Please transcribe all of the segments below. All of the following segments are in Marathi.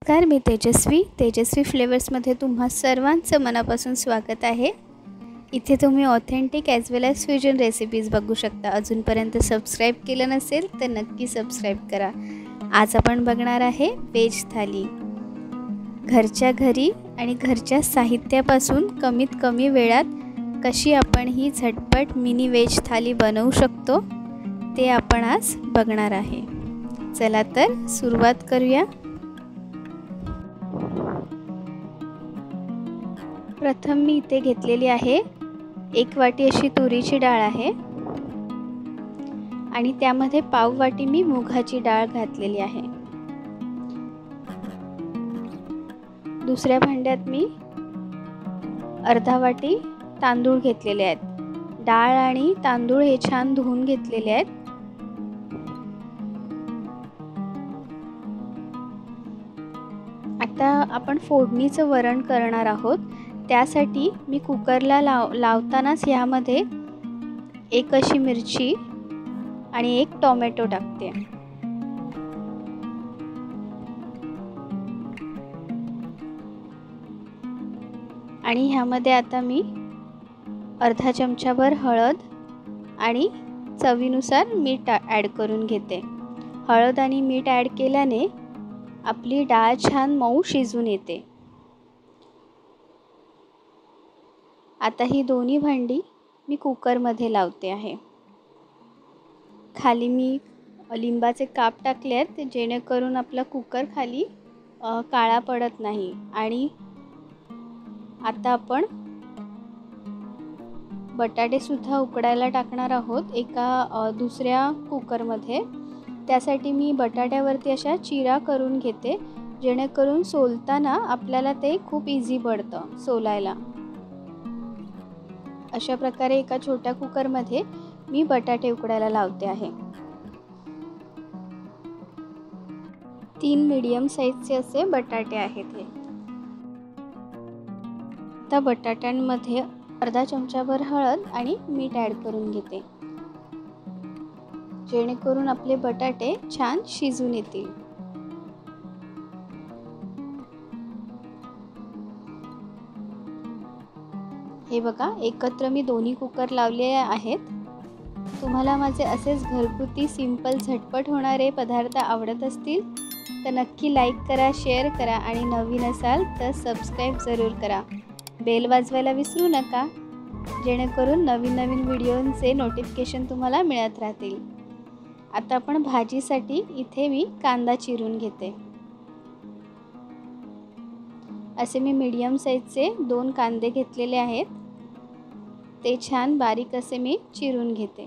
नमस्कार, मी तेजस्वी फ्लेवर्समध्ये तुम्हा सर्वांचं मनापासून स्वागत आहे। इथे तुम्ही authentic as well as fusion recipes बघू शकता। अजूनपर्यंत सबस्क्राईब केलं नसेल तर नक्की सबस्क्राईब करा। आज आपण बघणार आहे वेज थाली। घरच्या घरी आणि घरच्या साहित्यापासून कमीत कमी वेळात कशी आपण ही झटपट मिनी वेज थाली बनवू शकतो ते आपण आज बघणार आहे। चला तर सुरुवात करूया। प्रथम मी इथे घेतलेली आहे 1 वाटी अशी तुरीची डाळ आहे आणि त्यामध्ये पाव वाटी मी मुगाची डाळ घातलेली आहे। दुसऱ्या भांड्यात मी अर्धा वाटी तांदूळ घेतलेले आहेत। डाळ आणि तांदूळ हे छान धुवून घेतलेले आहेत। आता आपण फोडणीचं वरण करणार आहोत। त्यासाठी मी कुकरला लावतानाच यामध्ये 1 अशी मिरची आणि 1 टोमॅटो टाकते। आणि ह्यामध्ये आता मी अर्धा चमचाभर हळद आणि चवीनुसार मीठ ॲड करून घेते। हळद आणि मीठ ॲड केल्याने आपली डाळ छान मऊ शिजून येते। आता ही दोन्ही भांडी मी कुकरमध्ये लावते आहे। खाली मी लिंबाचे काप टाकले आहेत जेणेकरून आपला कुकर खाली काळा पडत नाही। आणि आता आपण बटाटे सुद्धा उकडायला टाकणार आहोत एका दुसऱ्या कुकरमध्ये। त्यासाठी मी बटाट्यावरती अशा चिरा करून घेते जेणेकरून सोलताना आपल्याला ते खूप इझी पडतं सोलायला। अशा प्रकारे एका छोट्या कुकरमध्ये मी बटाटे उकडायला लावते आहे। 3 मीडियम साईजचे असे बटाटे आहेत हे। आता बटाट्यांमध्ये अर्धा चमचाभर हळद आणि मीठ ॲड करून घेते जेणेकरून आपले बटाटे छान शिजून येतील। हे बघा, एकत्र मी दोन्ही कुकर लावले आहेत। तुम्हाला माझे असेच घरगुती सिंपल झटपट होणारे पदार्थ आवडत असतील तर नक्की लाईक करा, शेअर करा आणि नवीन असाल तर सबस्क्राईब जरूर करा। बेल वाजवायला विसरू नका जेणेकरून नवीन व्हिडिओंचे नोटिफिकेशन तुम्हाला मिळत राहतील। आता आपण भाजीसाठी इथे मी कांदा चिरून घेते। असे मी मीडियम साईजचे 2 कांदे घेतलेले आहेत। ते छान बारीक असे मी चिरून घेते।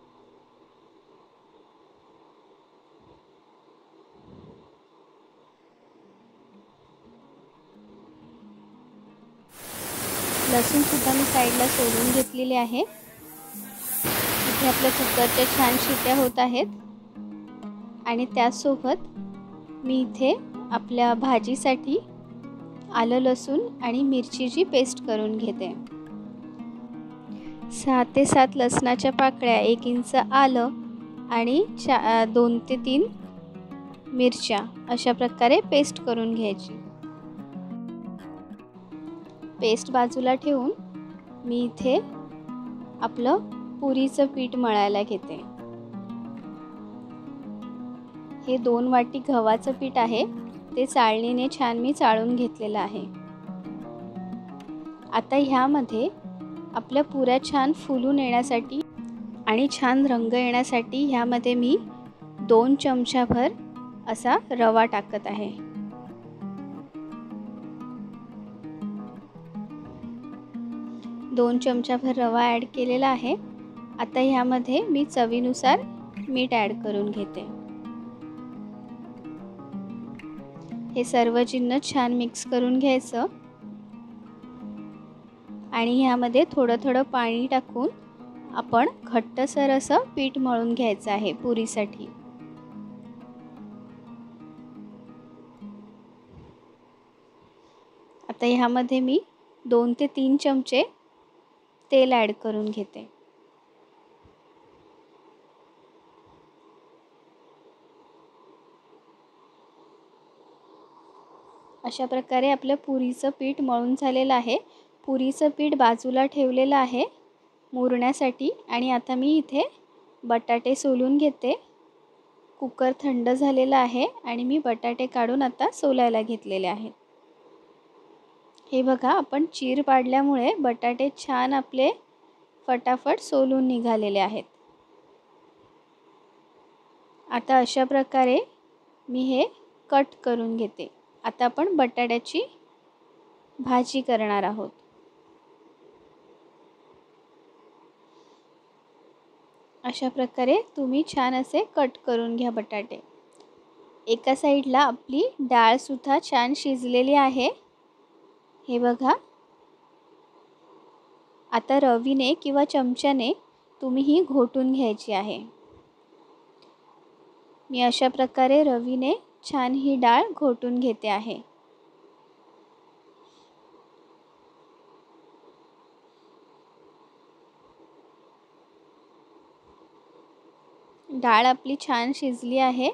लसूण सुद्धा मी साईडला सोलून घेतलेले आहे। इथे आपल्या कुकरच्या छान शिट्या होत आहेत आणि त्यासोबत मी इथे आपल्या भाजीसाठी आलं लसूण आणि मिरचीची पेस्ट करून घेते। 6 ते 7 लसणाच्या पाकळ्या, 1 इंच आलं आणि 2 ते 3 मिरच्या अशा प्रकारे पेस्ट करून घ्यायची। पेस्ट बाजूला ठेवून मी इथे आपलं पुरीचं पीठ मळायला घेते। हे 2 वाटी गव्हाचं पीठ आहे। ते चाळणीने छान मी चाळून घेतलेलं आहे। आता ह्यामध्ये आपल्या पुऱ्या छान फुलून येण्यासाठी आणि छान रंग येण्यासाठी ह्यामध्ये मी 2 चमचाभर असा रवा टाकत आहे। दोन चमचाभर रवा ॲड केलेला आहे। आता ह्यामध्ये मी चवीनुसार मीठ ॲड करून घेते। हे सर्व जिन्नस छान मिक्स करून घ्यायचं आणि ह्यामध्ये थोडं पाणी टाकून आपण घट्टसर असं पीठ मळून घ्यायचं आहे पुरीसाठी। आता ह्यामध्ये मी 2 ते 3 चमचे तेल ॲड करून घेते। अशा प्रकारे आपलं पुरीचं पीठ मळून झालेलं आहे. पुरीचं पीठ बाजूला ठेवलेलं आहे मुरण्यासाठी. आणि आता मी इथे बटाटे सोलून घेते. कुकर थंड झालेला आहे आणि मी बटाटे काढून आता सोलायला घेतलेले आहेत. हे बघा, आपण चीर पाडल्यामुळे बटाटे छान आपले फटाफट सोलून निघालेले आहेत. आता अशा प्रकारे मी हे कट करून घेते. आता आपण बटाट्याची भाजी करणार आहोत. अशा प्रकारे तुम्ही छान असे कट करून घ्या बटाटे. एका साईडला आपली डाळसुद्धा छान शिजलेली आहे. हे बघा, आता रवीने किंवा चमच्याने तुम्ही ही घोटून घ्यायची आहे. मी अशा प्रकारे रवीने छान ही डाळ घोटून घेते आहे. डाळ आपली छान शिजली आहे.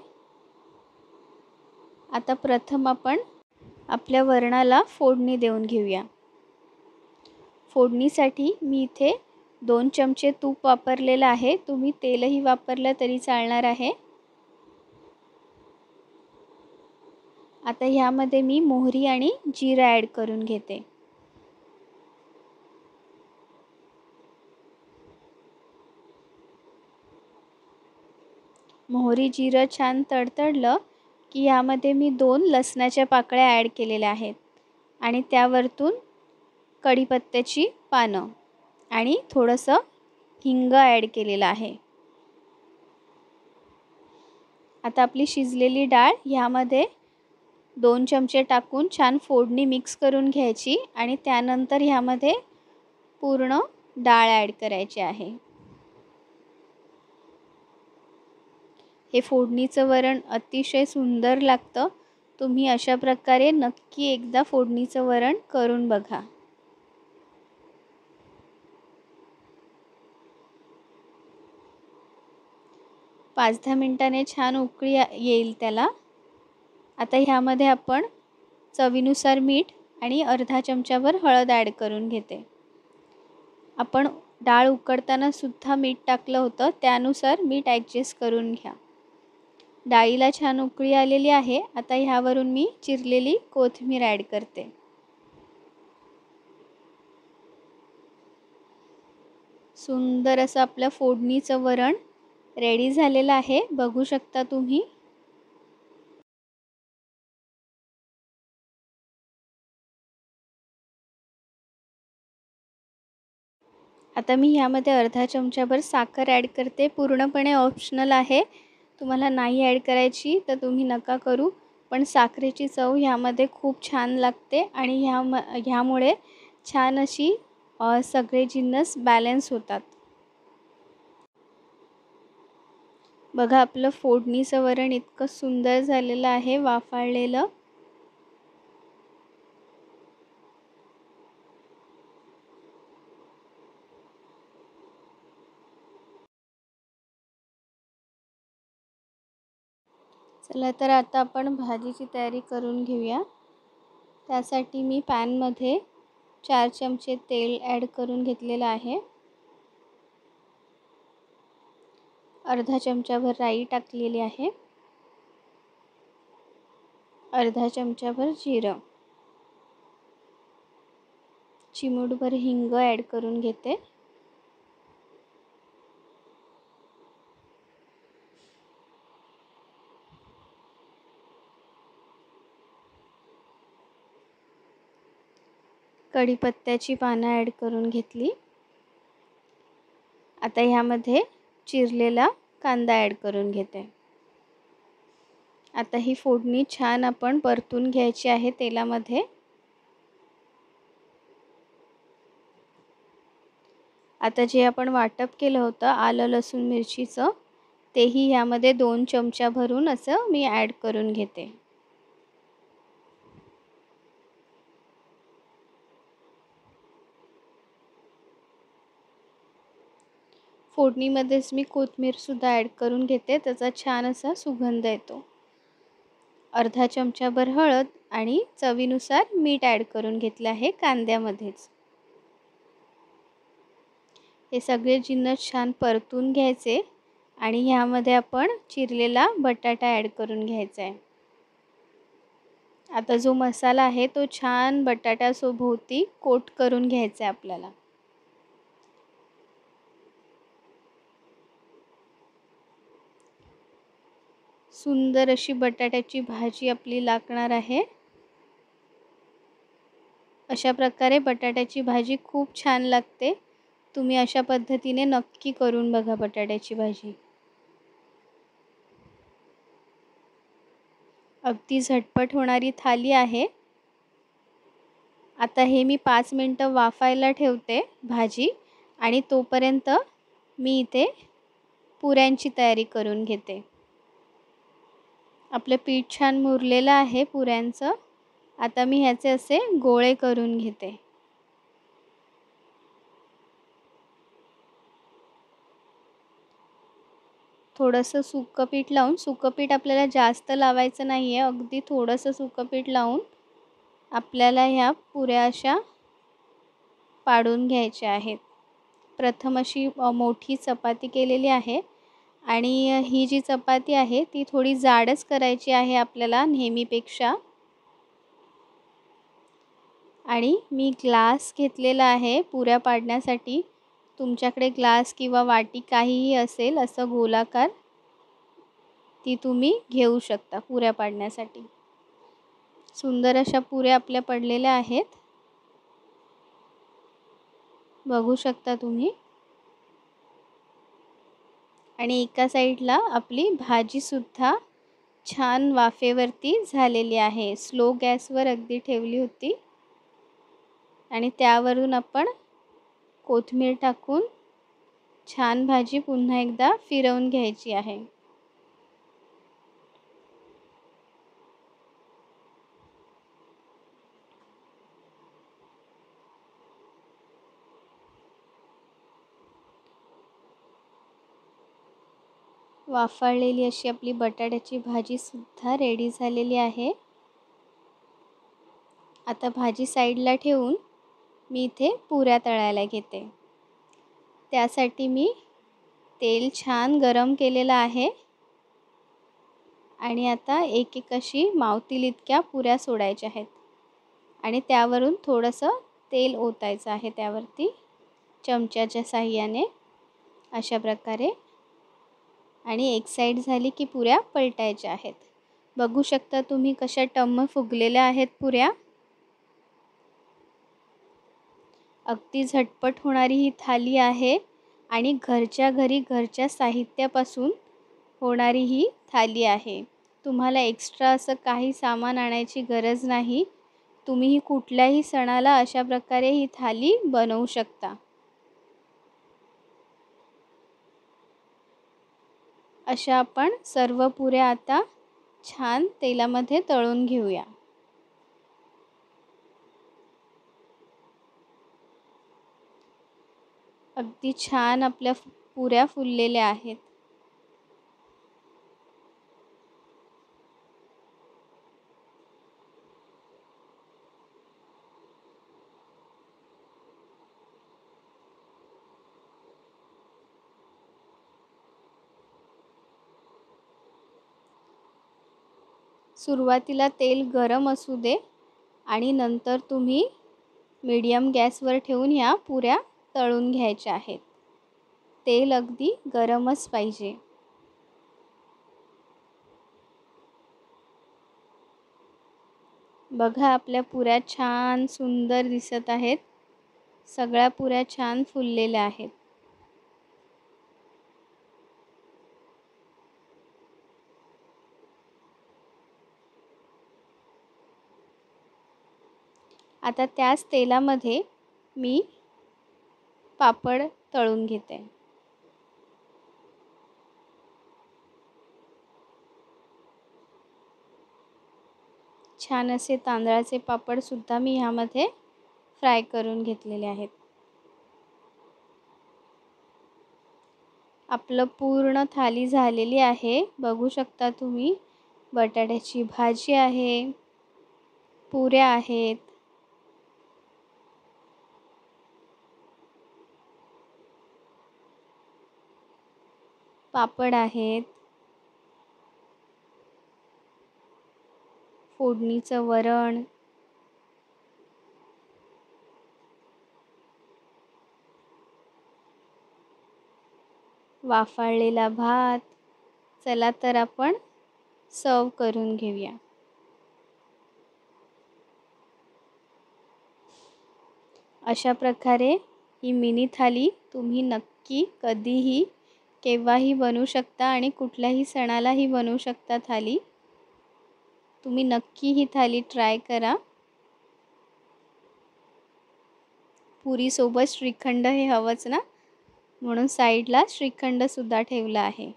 आता प्रथम आपण आपल्या वरणाला फोडणी देऊन घेऊया. फोडणीसाठी मी इथे 2 चमचे तूप वापरलेलं आहे. तुम्ही तेलही वापरलं तरी चालणार आहे. आता ह्यामध्ये मी मोहरी आणि जिरं ॲड करून घेते. मोहरी जिरं छान तडतडलं की यामध्ये मी 2 लसणाच्या पाकळ्या ॲड केलेल्या आहेत आणि त्यावरतून कढीपत्त्याची पानं आणि थोडंसं हिंग ॲड केलेलं आहे. आता आपली शिजलेली डाळ ह्यामध्ये 2 चमचे टाकून छान फोडणी मिक्स करून घ्यायची आणि त्यानंतर ह्यामध्ये पूर्ण डाळ ॲड करायची आहे. हे फोडणीचं वरण अतिशय सुंदर लागतं. तुम्ही अशा प्रकारे नक्की एकदा फोडणीचं वरण करून बघा. पाच 10 मिनिटांनी छान उकळी येईल त्याला. आता ह्यामध्ये आपण चवीनुसार मीठ आणि अर्धा चमचाभर हळद ॲड करून घेते. आपण डाळ उकडताना सुद्धा मीठ टाकलं होतं, त्यानुसार मीठ ॲडजस्ट करून घ्या. डाळीला छान उकळी आलेली आहे. आता ह्यावरून मी चिरलेली कोथिंबीर ॲड करते. सुंदर असं आपलं फोडणीचं वरण रेडी झालेलं आहे. बघू शकता तुम्ही. आता मी ह्यामध्ये अर्धा चमचाभर साखर ॲड करते. पूर्णपणे ऑप्शनल आहे. तुम्हाला नाही ॲड करायची तर तुम्ही नका करू. पण साखरेची चव ह्यामध्ये खूप छान लागते आणि ह्यामुळे छान अशी सगळे जिन्नस बॅलन्स होतात. बघा, आपलं फोडणीचं वरण इतकं सुंदर झालेलं आहे, वाफाळलेलं. चला तर आता आपण भाजीची तयारी करून घेऊया. त्यासाठी मी पॅनमध्ये 4 चमचे तेल ॲड करून घेतलेलं आहे. अर्धा चमचाभर राई टाकलेली आहे. अर्धा चमचाभर जिरं, चिमूटभर हिंग ॲड करून घेते. कढीपत्त्याची पानं ॲड करून घेतली. आता ह्यामध्ये चिरलेला कांदा ॲड करून घेते. आता ही फोडणी छान आपण परतून घ्यायची आहे तेलामध्ये. आता जे आपण वाटप केलं होतं आलं लसूण मिरचीचं, तेही ह्यामध्ये 2 चमचा भरून असं मी ॲड करून घेते. फोडणीमध्येच मी कोथिंबीरसुद्धा ॲड करून घेते. त्याचा छान असा सुगंध येतो. अर्धा चमचाभर हळद आणि चवीनुसार मीठ ॲड करून घेतलं आहे कांद्यामध्येच। हे सगळे जिन्नस छान परतून घ्यायचे आणि ह्यामध्ये आपण चिरलेला बटाटा ॲड करून घ्यायचा आहे। आता जो मसाला आहे तो छान बटाट्यासोबती कोट करून घ्यायचा आहे आपल्याला। सुंदर अशी बटाट्याची भाजी आपली लागणार आहे। अशा प्रकारे बटाट्याची भाजी खूप छान लागते। तुम्ही अशा पद्धतीने नक्की करून बघा बटाट्याची भाजी। अगदी झटपट होणारी थाली आहे। आता हे मी 5 मिनिटं वाफायला ठेवते भाजी आणि तोपर्यंत मी इथे पुऱ्यांची तयारी करून घेते। आपलं पीठ छान मुरलेलं आहे पुऱ्यांचं। आता मी ह्याचे असे गोळे करून घेते। थोडंसं सुकं पीठ लावून, सुकं पीठ आपल्याला जास्त लावायचं नाही आहे, अगदी थोडंसं सुकं पीठ लावून आपल्याला ह्या पुऱ्या अशा पाडून घ्यायच्या आहेत। प्रथम अशी मोठी चपाती केलेली आहे आणि ही जी चपाती आहे ती थोडी जाडच करायची आहे आपल्याला नेहमीपेक्षा। आणि मी ग्लास घेतलेला आहे पुऱ्या पाडण्यासाठी। तुमच्याकडे ग्लास किंवा वाटी काहीही असेल असं गोलाकार ती तुम्ही घेऊ शकता पुऱ्या पाडण्यासाठी। सुंदर अशा पुऱ्या आपल्या पडलेल्या आहेत, बघू शकता तुम्ही। आणि एका साईडला आपली भाजीसुद्धा छान वाफेवरती झालेली आहे। स्लो गॅसवर अगदी ठेवली होती आणि त्यावरून आपण कोथिंबीर टाकून छान भाजी पुन्हा एकदा फिरवून घ्यायची आहे। वाफाळलेली अशी आपली बटाट्याची भाजीसुद्धा रेडी झालेली आहे। आता भाजी साईडला ठेवून मी इथे पुऱ्या तळायला घेते। त्यासाठी मी तेल छान गरम केलेलं आहे आणि आता एक एक अशी मावतील इतक्या पुऱ्या सोडायच्या आहेत आणि त्यावरून थोडंसं तेल ओतायचं आहे त्यावरती चमच्याच्या साहाय्याने अशा प्रकारे। आणि एक साईड झाली की पुऱ्या पलटायच्या आहेत। बघू शकता तुम्ही कशा टम्म फुगलेल्या आहेत पुऱ्या। अगदी झटपट होणारी ही थाली आहे आणि घरच्या घरी घरच्या साहित्यापासून होणारी ही थाली आहे। तुम्हाला एक्स्ट्रा असं काही सामान आणायची गरज नाही। तुम्ही ही कुठल्याही सणाला अशा प्रकारे ही थाली बनवू शकता। अशा आपण सर्व पुऱ्या आता छान तेलामध्ये तळून घेऊया। अगदी छान आपल्या पुऱ्या फुललेल्या आहेत। सुरुवातीला तेल गरम असू दे आणि नंतर तुम्ही मीडियम गॅसवर ठेवून ह्या पुऱ्या तळून घ्यायच्या आहेत। तेल अगदी गरमच पाहिजे। बघा आपल्या पुऱ्या छान सुंदर दिसत आहेत। सगळ्या पुऱ्या छान फुललेल्या आहेत। आता त्याच तेलामध्ये मी पापड तळून घेते। छान असे तांदळाचे पापडसुद्धा मी ह्यामध्ये फ्राय करून घेतलेले आहेत। आपलं पूर्ण थाली झालेली आहे, बघू शकता तुम्ही। बटाट्याची भाजी आहे, पुऱ्या आहेत, पापड आहेत, फोडणीचं वरण, वाफाळलेला भात. चला तर आपण सर्व करून घेऊया. अशा प्रकारे ही मिनी थाली तुम्ही नक्की कधीही केव्हाही बनवू शकता आणि कुठल्याही सणालाही बनवू शकता थाली. तुम्ही नक्की ही थाली ट्राय करा. पुरीसोबत श्रीखंड हे हवंच ना, म्हणून साईडला श्रीखंडसुद्धा ठेवला आहे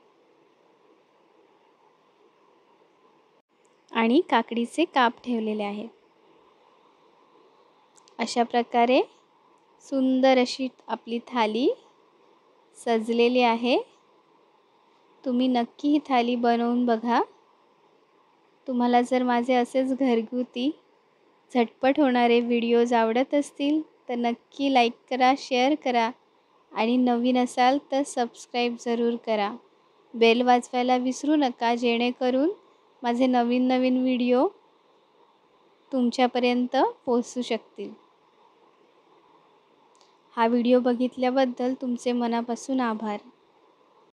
आणि काकडीचे काप ठेवलेले आहेत. अशा प्रकारे सुंदर अशी आपली थाली सजलेली आहे. तुम्ही नक्की ही थाली बनवून बघा. तुम्हाला जर माझे असेच घरगुती झटपट होणारे व्हिडिओज आवडत असतील तर नक्की लाईक करा, शेअर करा आणि नवीन असाल तर सबस्क्राईब जरूर करा. बेल वाजवायला विसरू नका, जेणेकरून माझे नवीन नवीन व्हिडिओ तुमच्यापर्यंत पोहोचू शकतील. हा व्हिडिओ बघितल्याबद्दल तुमचे मनापासून आभार.